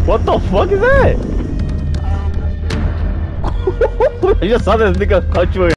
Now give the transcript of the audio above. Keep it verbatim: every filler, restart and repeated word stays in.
What the fuck is that? I just saw that nigga punch you.